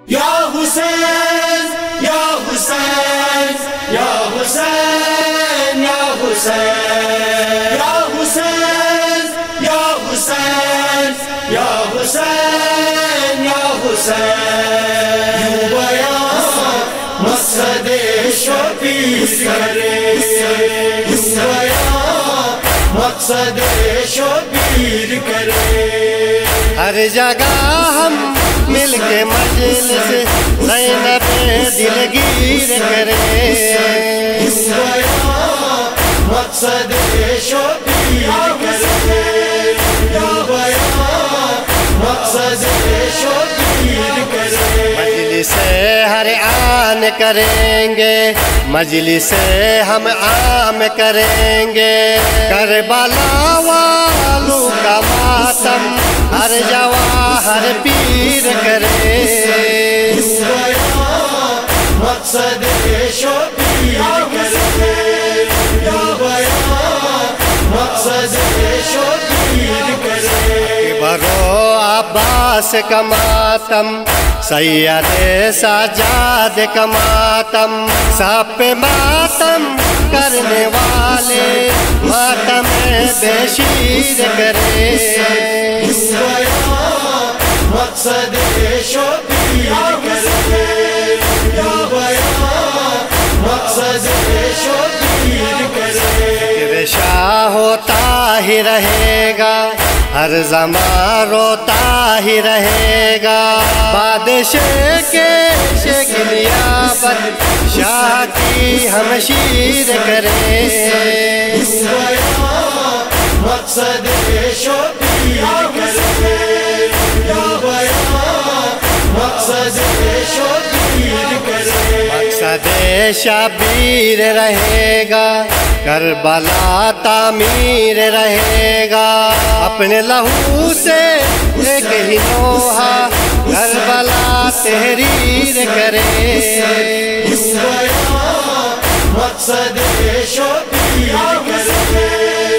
یا حسین یا حسین یا حسین یا حسین یا حسین یا حسین یا حسین یا حسین یوں بیان مقصد شبیر کرے یوں بیان مقصد شبیر کرے ہر جگہ ہم مل کے مجلس زینب دلگیر کرے مقصد شبیر کرے مقصد شبیر کرے مجلس ہر آن کریں گے مجلس ہم عام کریں گے کربلا والوں کا ماتم ہر جواہر پیر کرے مقصد شبیر کرے مقصد شبیر کرے برو عباس کا ماتم سید سجاد کا ماتم سب پہ ماتم کرنے والے ماتم بے شیر کرے مقصد شبیر کرے مقصد شبیر کرے شاہ ہوتا ہی رہے گا ہر زمان روتا ہی رہے گا بادشاہ کے شکلیابت شاہ کی ہم شیر کرے مقصد شبیر کرے مقصد شبیر کرے مقصد شبیر رہے گا کربلا تعمیر رہے گا اپنے لہو سے ایک ہی نوحہ کربلا تحریر کرے مقصد شبیر کرے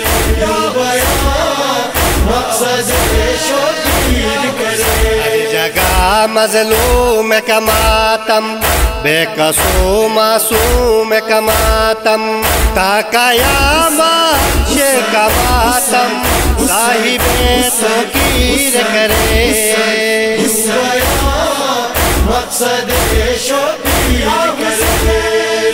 مقصد شبیر کرے ہر جگہ مظلوم کا ماتم بے قصور معصوم کا ماتم تا قیامت کا ماتم صاحب توقیر کرے مقصد شبیر کرے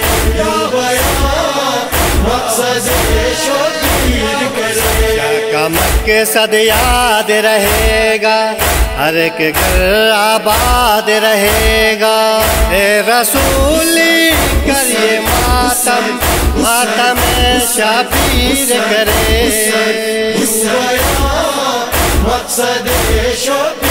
مقصد شبیر کرے کا مقصد یاد رہے گا ہر ایک گھر آباد رہے گا اے رسولی کریے ماتم ماتم شبیر کرے مقصد شبیر